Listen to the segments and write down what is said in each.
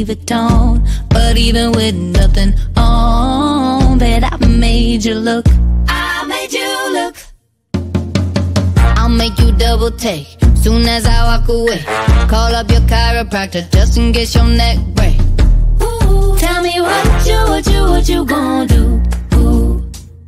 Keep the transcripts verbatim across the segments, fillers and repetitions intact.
Vuitton, but even with nothing on, bet I made you look. I made you look. I'll make you double take soon as I walk away. Call up your chiropractor just in case your neck break. Ooh, tell me what you, what you, what you gonna do? Ooh.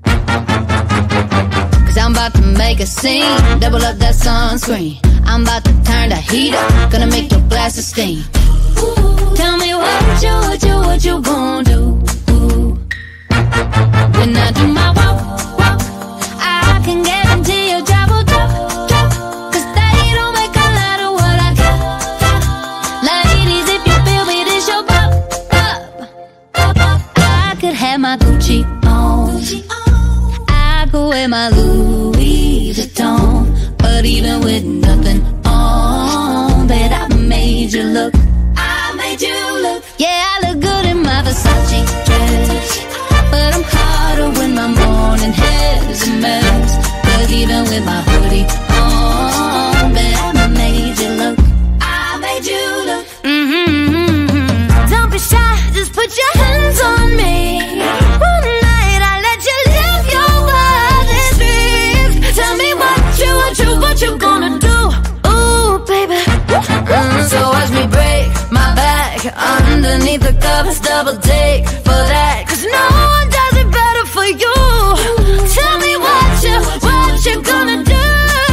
Cause I'm about to make a scene, double up that sunscreen. I'm about to turn the heat up, gonna make your glasses steam. Ooh, tell me what you, what you, what you gonna do? Ooh. When I do my walk, walk, I can guarantee your job will drop, drop. Cause they don't make a lot of what I got, got. Ladies, if you feel me, this your pop, pop, pop. I could have my Gucci on, I could wear my Louis Vuitton, but even with nothing on, bet I made you look. I made you look. Yeah, I look good in my Versace dress, but I'm hotter when my morning hair's a mess. Cause even with my hoodie on, bet I made you look. I made you look. Mm-hmm. Don't be shy, just put your hands on me. One night I let you live your wildest dreams. Tell me what you, what you, what you gonna do? Ooh, baby. Mm, so watch me break my back underneath the covers, double take for that. Cause no one does it better for you. Tell me what you, what you gonna do?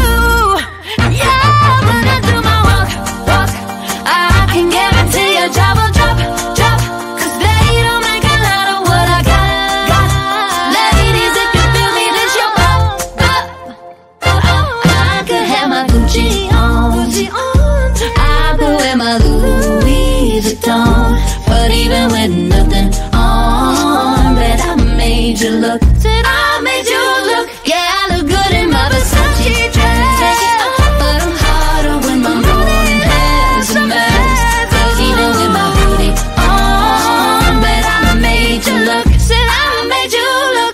Yeah, when I do my walk, walk, I can guarantee your job will drop, drop. Cause they don't make a lot of what I got, got. Ladies, if you feel me, this your pop, pop, pop. I could have my Gucci on, I could wear my Louis Vuitton, but even with nothing on, bet I made you look. Said I made you look. Yeah, I look good in my Versace dress, but I'm hotter when my morning hair's a mess. Cause even with my hoodie on, bet I made you look. Said I made you look.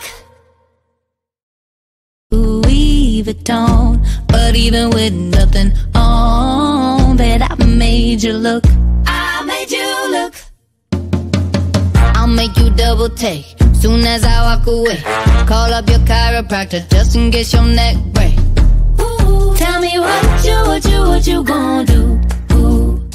Louis Vuitton, but even with nothing on, bet I made you look. I made you look. I'll make you double take soon as I walk away. Call up your chiropractor just in case your neck break. Ooh, tell me what you, what you, what you gonna do? Ooh.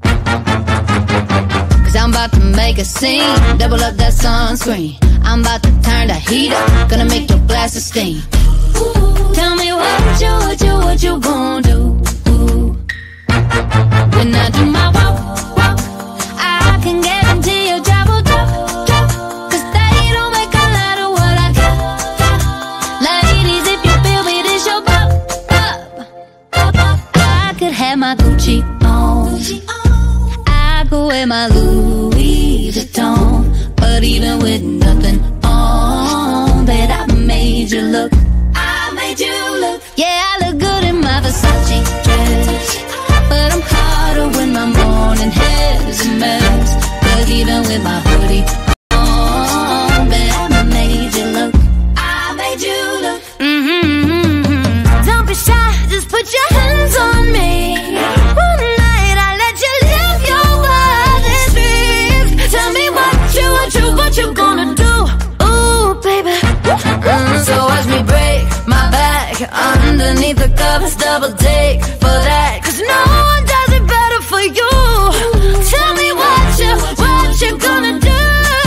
Cause I'm about to make a scene, double up that sunscreen. I'm about to turn the heat up, gonna make your glasses steam. Ooh, tell me what you, what you, what you gonna do? Ooh. When I do my walk, walk, I can guarantee your job will drop, drop. Cause they don't make a lot of what I got, got. Ladies, if you feel me, this your pop, pop, pop. I could have my Gucci on, I could wear my Louis Vuitton, but even with nothing on, bet I made you look. I made you look. Yeah, I look good in my Versace dress, but I'm hotter when my morning hair's a mess. Cause even with my hoodie on, bet I made you look. I made you look. Mm-hmm. Don't be shy, just put your hands on me. One night I let you live your wildest dreams. Tell me what you, what you, what you gonna do? Ooh, baby. Mm, so watch me break my back underneath the covers, double take for that. Cause no one does it better for you. Tell me what you, what you gonna do?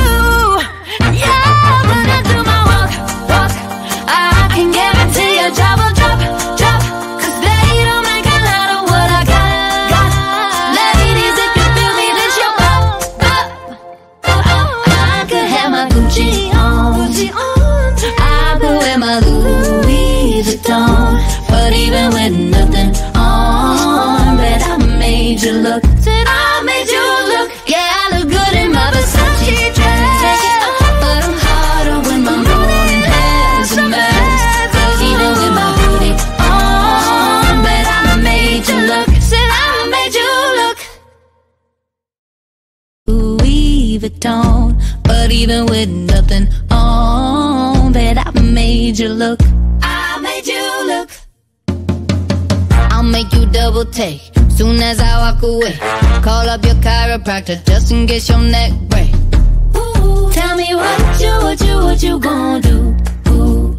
Yeah, when I do my walk, walk, I can guarantee your job will drop, drop. Cause they don't make a lot of what I got, got. Ladies, if you feel me, this your pop, pop, pop. I could have my Gucci on, I could wear my Louis Vuitton, but even with nothing on, bet I made you look. Said I made you look. Yeah, I look good in my Versace dress, but I'm hotter when my morning hair's a mess. Cause even with my hoodie on, bet I made you look. Said I made you look. Louis Vuitton, but even with nothing on, bet I made you look. I made you look. I'll make you double take soon as I walk away. Call up your chiropractor just in case your neck break. Ooh, tell me what you, what you, what you gon' do. Ooh.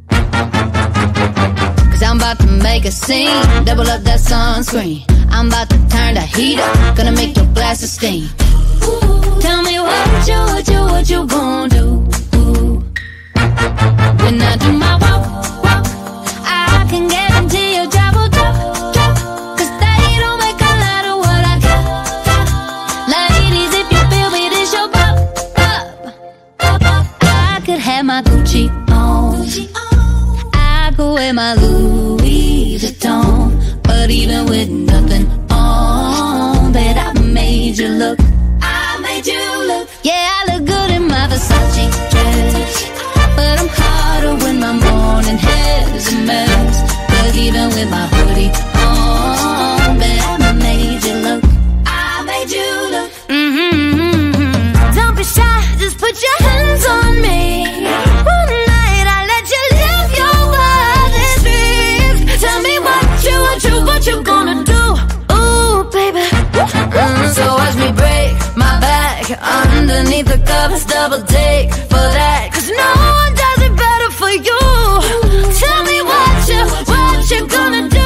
Cause I'm about to make a scene, double up that sunscreen. I'm about to turn the heat up, gonna make your glasses steam. Ooh, tell me what you, what you, what you gon' do. Ooh. When I do my walk, walk, I can guarantee your job will drop, drop. Cause they don't make a lot of what I got, got. Ladies, if you feel me, this your pop, pop, pop, pop. I could have my Gucci on, I could wear my Louis Vuitton, but even with nothing on, bet I made you look, I made you look. Yeah, I look good in my Versace dress, but I'm hotter when my morning hair is a mess. But even with my hoodie on, bet I made you look, I made you look. Mm-hmm. Don't be shy, just put your hands on me. One night I let you live your wildest dreams. Tell me what you, what you, what you gonna do. Ooh, baby. Mm, so watch me break my back underneath the covers, double take for that. Cause no one does it better for you. Tell me what you, what you gonna do.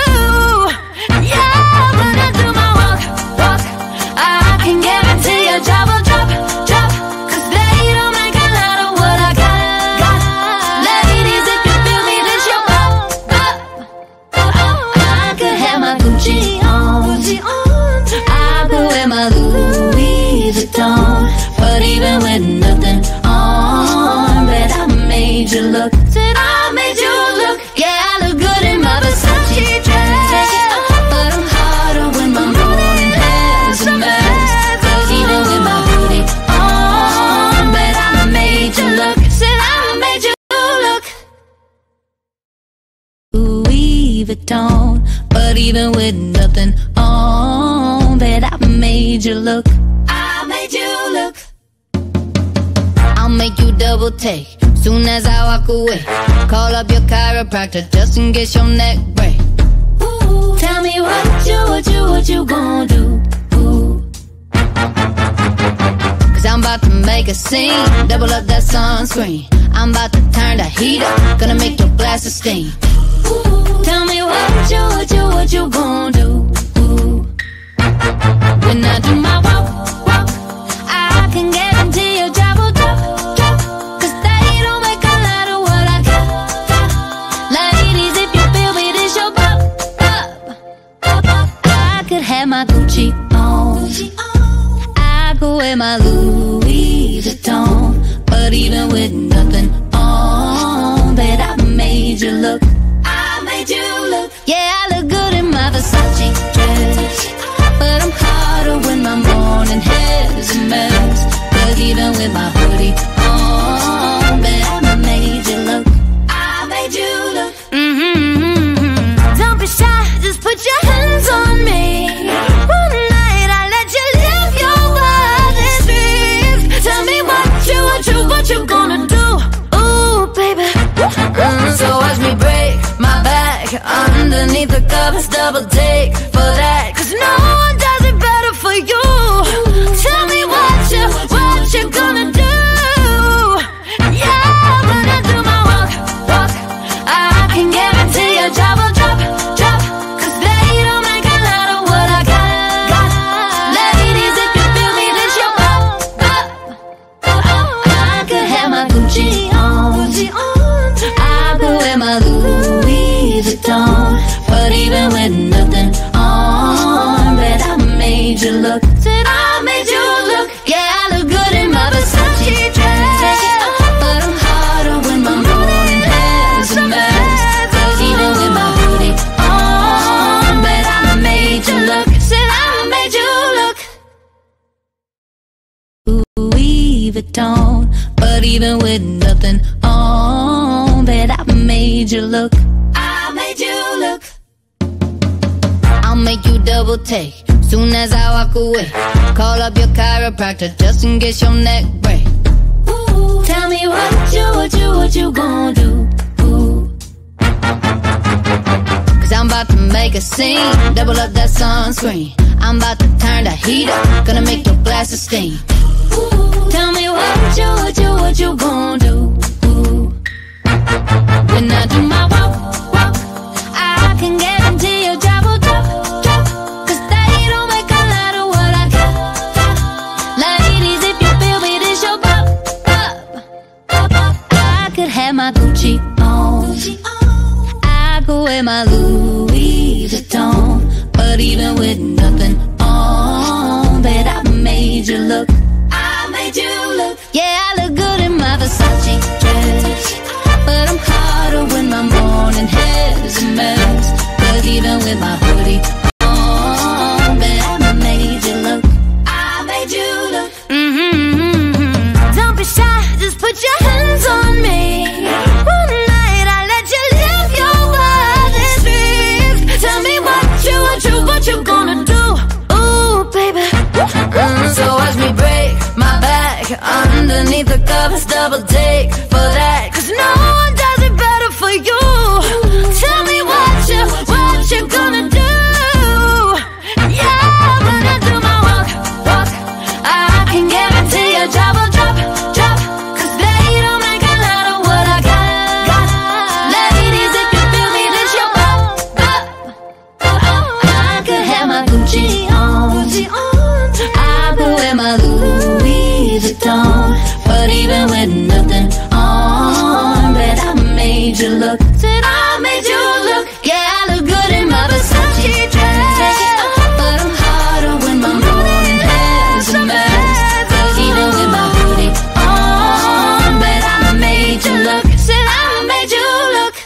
Yeah, when I do my walk, walk, I can guarantee your job will drop, drop. Cause they don't make a lot of what I got, got. Ladies, if you feel me, this your pop, pop, pop. I could have my Gucci on, I could wear my Louis Vuitton, but even with nothing on, bet I made you look. Said I made you look. Yeah, I look good in my Versace dress, but I'm hotter when my morning hair's a mess. But even with my hoodie on, bet I made you look. Said I made you look. Louis Vuitton, but even with nothing on, bet I made you look. I made you look. I'll make you double take soon as I walk away. Call up your chiropractor just in case your neck break. Ooh, tell me what you, what you, what you gon' do. Ooh. Cause I'm about to make a scene, double up that sunscreen. I'm about to turn the heat up, gonna make your glasses steam. Ooh, tell me what you, what you, what you gon' do. Ooh. When I do my walk, walk, I can guarantee your job will drop, drop. Cause they don't make a lot of what I got, got. Ladies, if you feel me, this your pop, pop, pop, pop. I could have my Gucci on, I could wear my Louis Vuitton, but even with nothing on, bet I made you look, I made you look. Yeah, I look good in my Versace dress, but I'm hotter when my morning hair's a mess. But even with my hoodie on, bet I made you look, I made you look. Mm-hmm. Don't be shy, just put your hands on me. One night I let you live your wildest dreams. Tell me what you, what you, what you gonna do. Ooh, baby. Mm, so watch me break my back underneath the covers, double take for that. Cause no one does it better for you. Tell me what you, what you gonna do. Yeah, when I do my walk, walk, I can guarantee your job will drop, drop. Cause they don't make a lot of what I got, got. Ladies, if you feel me, this your pop, pop, pop. I could have my Gucci on, I could wear my Louis Vuitton, but even with nothing on, bet I made you look. Said I made you look. Yeah, I look good in my Versace dress, but I'm hotter when my morning hair's a mess. But even with my hoodie on, bet I made you look. Said I made you look. Louis Vuitton, but even with nothing on, bet I made you look, I made you look. I'll make you double take soon as I walk away. Call up your chiropractor just in case your neck break. Ooh, tell me what you, what you, what you gon' do. Ooh. Cause I'm about to make a scene. Double up that sunscreen. I'm about to turn the heat up. Gonna make your glasses steam. Ooh, tell me what you, what you, what you gon' do. Ooh. When I do my walk, walk, I can guarantee your job will drop, drop. Cause they don't make a lot of what I got, got. Ladies, if you feel me, this your bop, bop, bop, bop. I could have my Gucci on, I could wear my Louis Vuitton, but even with nothing on, bet I made you look, I made you look. Yeah, I look good in my Versace dress, but I'm hotter when my morning hair is a mess. Cause even with my hoodie on, bet I made you look, I made you look. Mm-hmm. Don't be shy, just put your hands on me. One night I let you live your wildest dreams. Tell me what you, what you, what you gonna do. Ooh, baby. Mm, so watch me break my back underneath the covers, double take for that. Cause no one does it better for you. Tell me what you, what you gonna do. Yeah, when I do my walk, walk, I can guarantee your job will drop, drop. Cause they don't make a lot of what I got, got. Ladies, if you feel me, this your bop, bop, bop. I could have my Gucci on, I could wear my Louis Vuitton, but even with nothing on, bet I made you look, said I made you look. Yeah, I look good in my Versace dress, but I'm hotter when my morning hair's a mess. Cause even with my hoodie on, bet I made you look, said I made you look.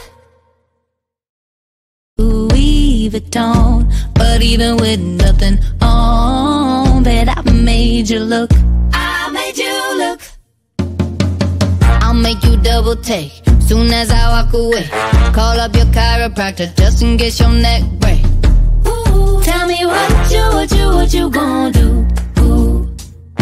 Louis Vuitton, but even with nothing on, bet I made you look, I made you look. I'll make you double take soon as I walk away. Call up your chiropractor just in case your neck break. Ooh, tell me what you, what you, what you gon' do. Ooh.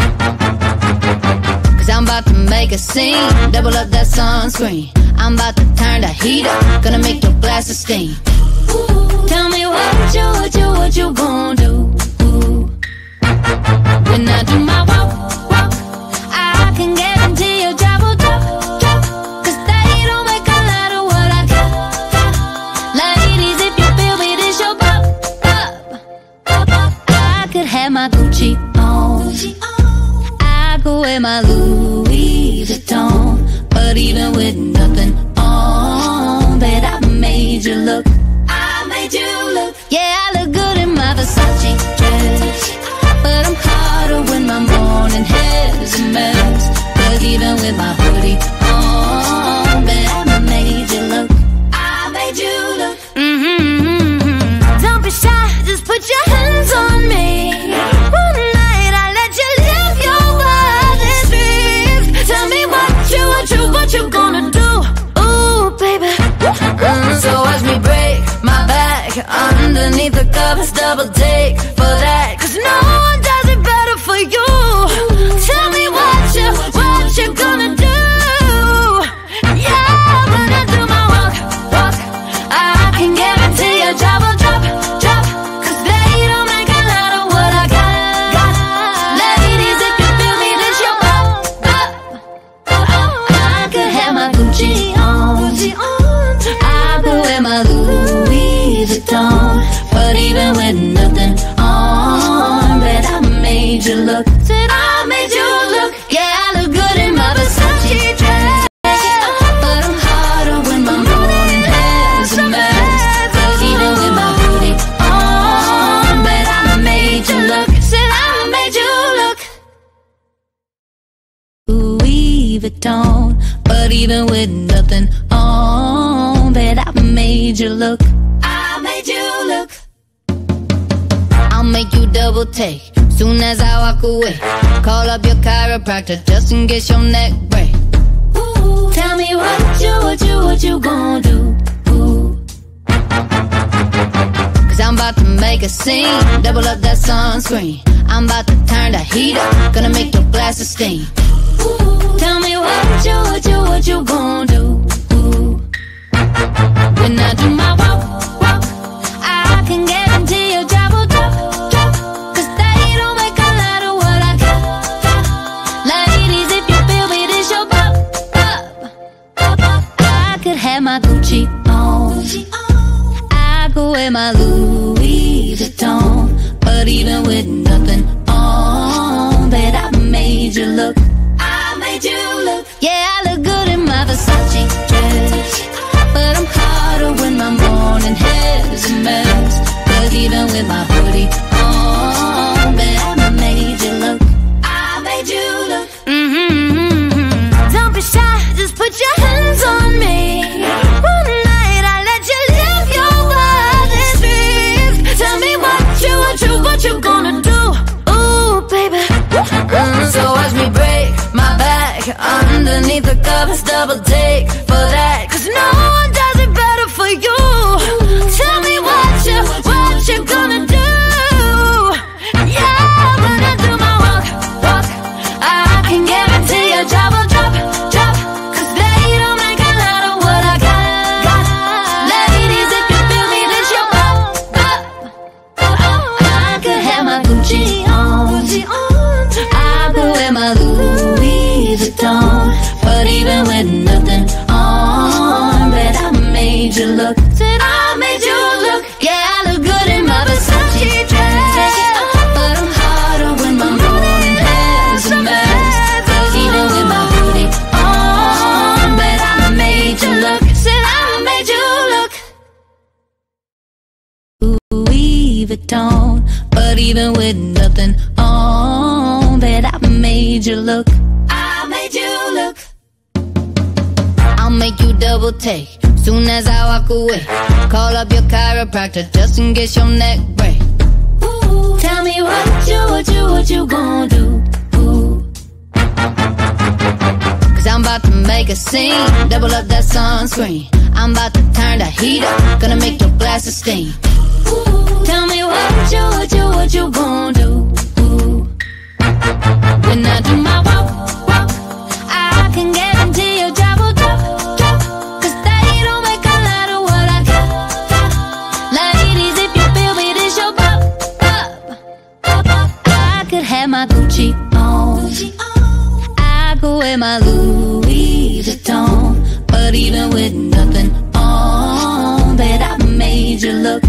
Cause I'm about to make a scene. Double up that sunscreen. I'm about to turn the heat up. Gonna make your glasses steam. Ooh, tell me what you, what you, what you gon' do. Ooh. When I do my walk, walk, I can guarantee your job will drop, drop. Cause they don't make a lot of what I got, got. Ladies, if you feel me, this your bop, bop, bop, bop. I could have my Gucci on, I could wear my Louis Vuitton, but even with nothing on, bet I made you look, I made you look. Yeah, I look good in my Versace dress, but I'm hotter when my morning hair's a mess. Cause even with my hoodie on, bet I made you look, I made you look. Mm-hmm. Don't be shy, just put your hands on me. One night I let you live your wildest dreams. Tell me what you, what you, what you gonna do. Ooh, baby. Mm, so watch me break my back underneath the covers, double take for that. Cause no one does it better for you. Tell me what you, what you gonna do. Yeah, when I do my walk, walk, I can guarantee your job will drop, drop. Cause they don't make a lot of what I got, got. Ladies, if you feel me, this your bop, bop, bop. I could have my Gucci on, I could wear my Louis Vuitton, but even with nothing on, bet I made you look, said I made you look. Yeah, I look good in my Versace dress, but I'm hotter when my morning hair's a mess. Cause even with my hoodie on, bet I made you look, said I made you look. Louis Vuitton, but even with nothing on, bet I made you look, I made you look. I'll make you double take soon as I walk away. Call up your chiropractor just in case your neck break. Ooh, tell me what you, what you, what you gon' do. Ooh. Cause I'm about to make a scene. Double up that sunscreen. I'm about to turn the heat up. Gonna make your glasses steam. Ooh, tell me what you, what you, what you gon' do. Ooh. When I do my walk, walk, my Gucci on. I could wear my Louis Vuitton, but even with nothing on, bet I made you look. I made you look. Yeah, I look good in my Versace dress, but I'm hotter when my morning hair is a mess. Cause even with my hoodie on, bet I made you look. I made you look. Mm-hmm. Don't be shy, just put your hands on me. One night I let you live your wildest dreams. Tell me what you, what you, what you gonna do. Ooh, baby. Mm, so watch me break my back underneath the covers, double take for that. Cause no one does it better for you. Tell me what you, what you gonna do. Yeah, when I do my walk, walk, I can guarantee you drop, drop, drop. Cause they don't make a lot of what I got, got. Ladies, if you feel me, this your pop, pop, pop. I could have my Gucci on, I could wear my Louis Vuitton, but even with nothing on, bet I made you look. Said I made you look. Yeah, I look good in my Versace dress, but I'm hotter when my morning hair is a mess. Cause even with my hoodie on, bet I made you look. Said I made you look. Louis Vuitton, but even with nothing on, bet I made you look. I made you look. I'll make you double take soon as I walk away. Call up your chiropractor just in case your neck break. Ooh, tell me what you, what you, what you gonna do. Ooh. Cause I'm about to make a scene, double up that sunscreen. I'm about to turn the heat up, gonna make your glasses steam. Ooh, tell me what you, what you, what you gonna do. Ooh. When I do my walk, walk, I can guarantee you drop, drop, drop. Cause they don't make a lot of what I got, got. Ladies, if you feel me, this your pop, pop, pop, pop. I could have my Gucci on, I could wear my Louis Vuitton, but even with nothing on, bet I made you look.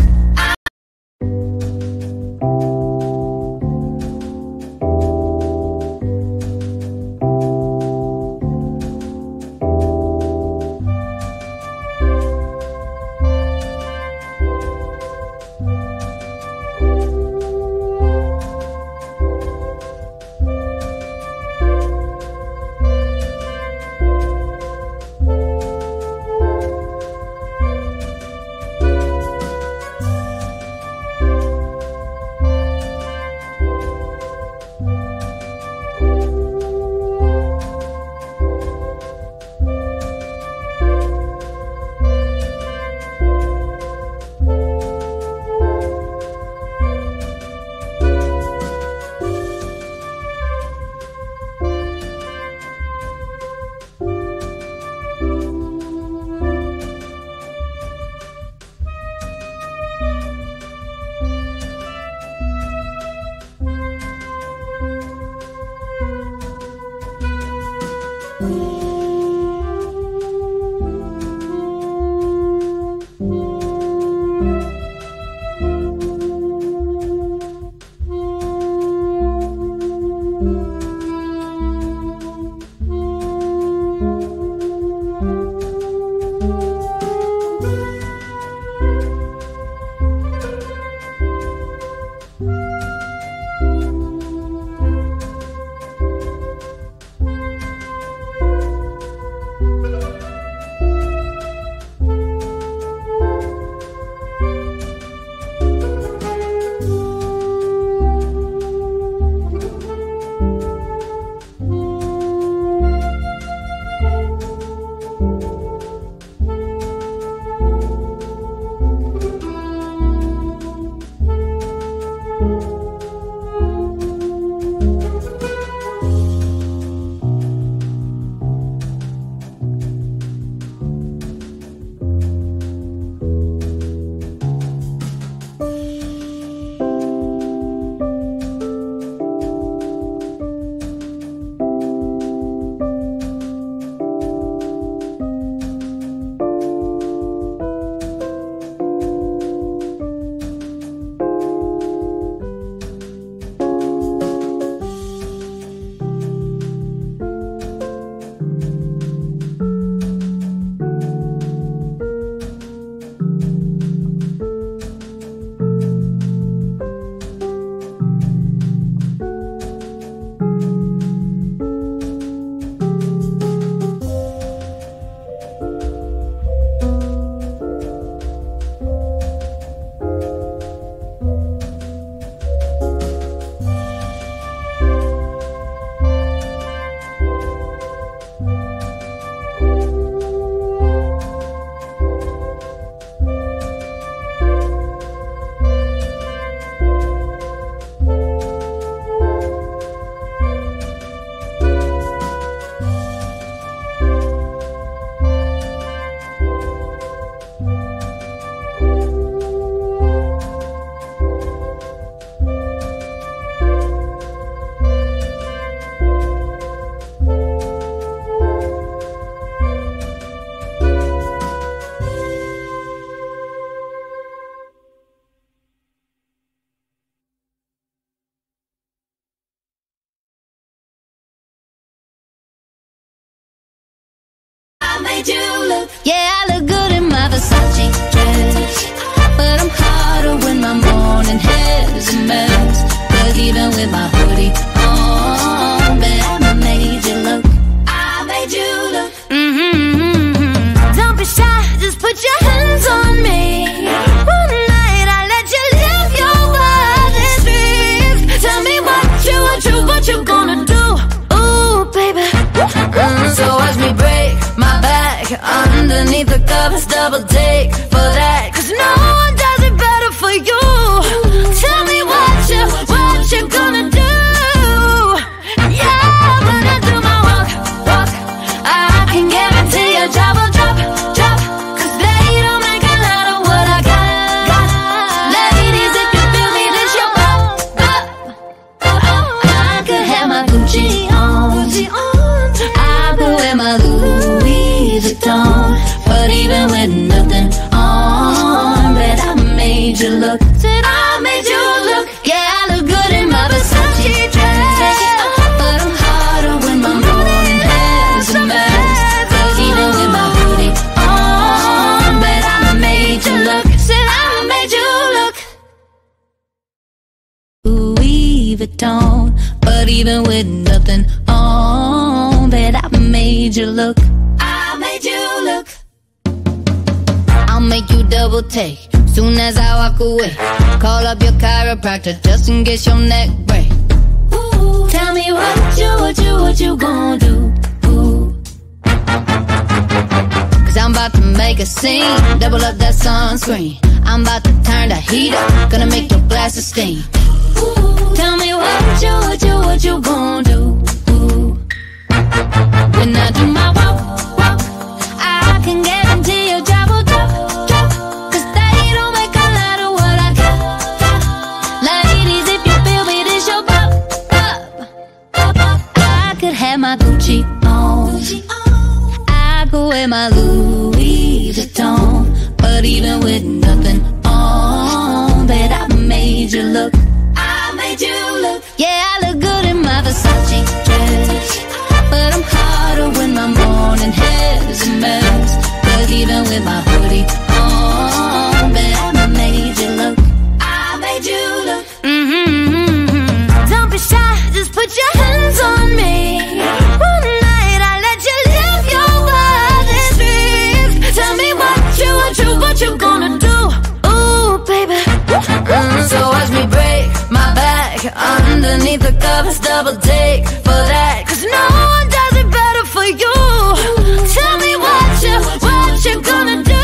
Versace dress, but I'm hotter when my morning hair's a mess. Cause even with my hoodie on, bet I made you look. I made you look. Mm-hmm. Don't be shy, just put your hands on me. One night I let you live your wildest dreams. Tell me what you, what you, what you gonna do. Ooh, baby. Mm, so watch me break my back underneath the covers, double take for that. Cause no one does it better for you. Tell me what you, what you gonna do. Yeah, when I do my walk, walk, I can guarantee you drop, drop, drop. Cause they don't make a lot of what I got, got. Ladies, if you feel me, this your pop, pop, pop. I could have my Gucci on, Gucci on. I could wear my Louis Vuitton, but even with nothing on, bet I made you look. Said I made you look. Yeah, I look good in my Versace dress, but I'm hotter when my morning hair's a mess. Cause even with my hoodie on, bet I made you look. Said I made you look. Louis Vuitton, but even with nothing on, bet I made you look. I made you look. I'll make you double take soon as I walk away. Call up your chiropractor just in case your neck break. Ooh, tell me what you, what you, what you gonna do. Ooh. Cause I'm about to make a scene, double up that sunscreen. I'm about to turn the heat up, gonna make your glasses steam. Ooh, tell me what you, what you, what you gonna do. Ooh. When I do my walk, walk, I can guarantee you drop, drop, drop. Cause they don't make a lot of what I got, got. Ladies, if you feel me, this your pop, pop, pop, pop. I could have my Gucci on, I could wear my Louis Vuitton, but even with nothing on, bet I made you look. I made you look. Yeah, I look good in my Versace dress, but I'm hotter when my morning hair's a mess. Cause even with my hoodie on, bet I made you look. I made you look. Mm-hmm. Don't be shy, just put your hands on me. One night I let you live your wildest dreams. Tell me what you, what you, what you gonna do. Ooh, baby. Mm, so watch me break my back underneath the covers, double take for that. Cause no one does it better for you. Tell me what you, what you gonna do.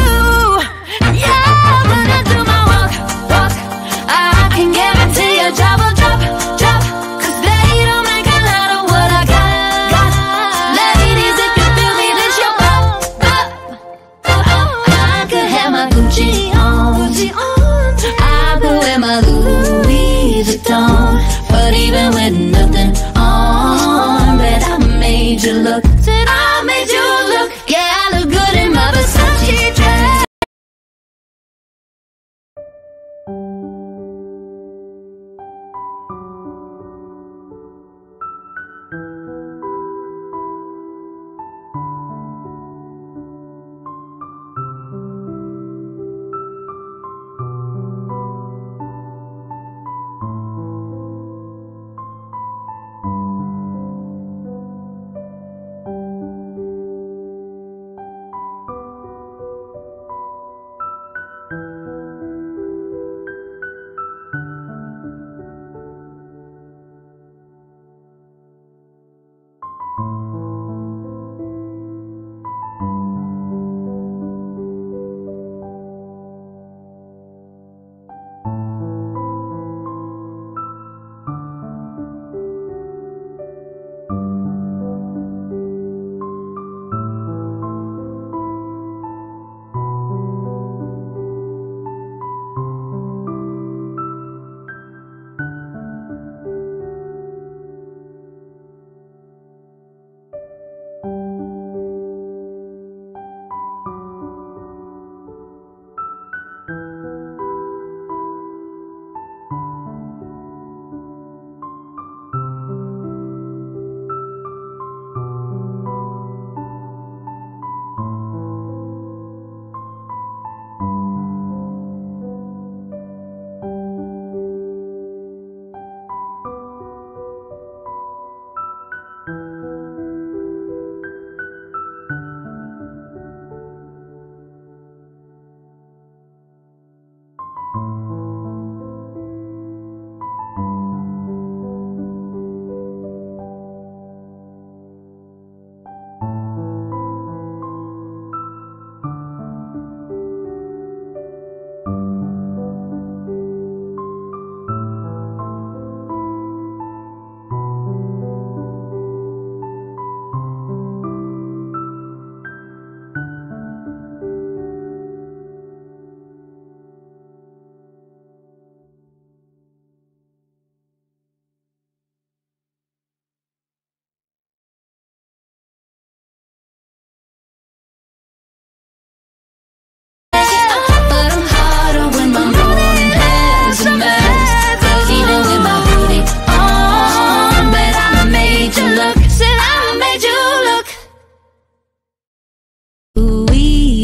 Yeah, when I do my walk, walk, I can guarantee you drop, drop, drop. Cause they don't make a lot of what I got, got. Ladies, if you feel me, this your pop, pop, pop. I could have my Gucci on, Gucci on. I could wear my Louis Vuitton, but even with nothing on, bet I made you look. Said I made you look. Yeah, I look good in my Versace dress.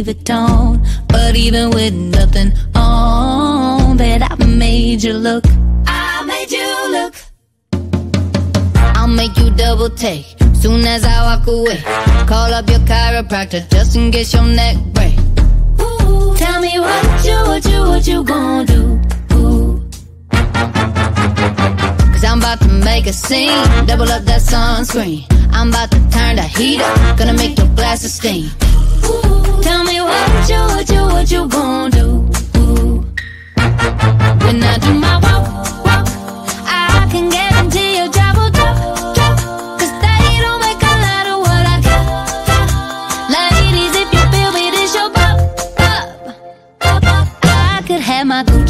Vuitton. But even with nothing on, bet I made you look. I made you look. I'll make you double take soon as I walk away. Call up your chiropractor just in case your neck break. Ooh, tell me what you, what you, what you gonna do? Ooh. Cause I'm about to make a scene, double up that sunscreen. I'm about to turn the heat up, gonna make your glasses steam. Ooh, tell me what you, what you, what you gonna do? Ooh. When I do my walk, walk, I can guarantee your job will drop, drop. Cause they don't make a lot of what I got, got. Ladies, if you feel me, this your pop, pop, pop, pop. I could have my